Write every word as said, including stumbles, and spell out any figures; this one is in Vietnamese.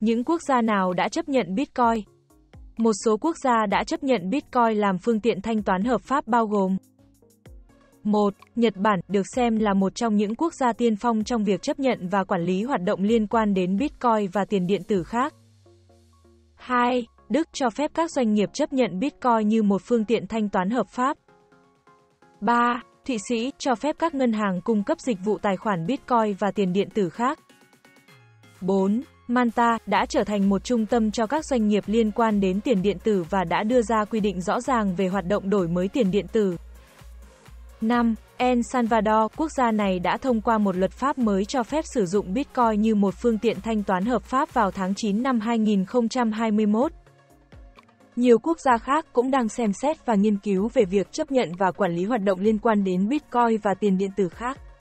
Những quốc gia nào đã chấp nhận Bitcoin? Một số quốc gia đã chấp nhận Bitcoin làm phương tiện thanh toán hợp pháp bao gồm: một. Nhật Bản, được xem là một trong những quốc gia tiên phong trong việc chấp nhận và quản lý hoạt động liên quan đến Bitcoin và tiền điện tử khác. hai. Đức, cho phép các doanh nghiệp chấp nhận Bitcoin như một phương tiện thanh toán hợp pháp. ba. Thụy Sĩ, cho phép các ngân hàng cung cấp dịch vụ tài khoản Bitcoin và tiền điện tử khác. bốn. Malta, đã trở thành một trung tâm cho các doanh nghiệp liên quan đến tiền điện tử và đã đưa ra quy định rõ ràng về hoạt động đổi mới tiền điện tử. năm. El Salvador, quốc gia này đã thông qua một luật pháp mới cho phép sử dụng Bitcoin như một phương tiện thanh toán hợp pháp vào tháng chín năm hai nghìn không trăm hai mươi mốt. Nhiều quốc gia khác cũng đang xem xét và nghiên cứu về việc chấp nhận và quản lý hoạt động liên quan đến Bitcoin và tiền điện tử khác.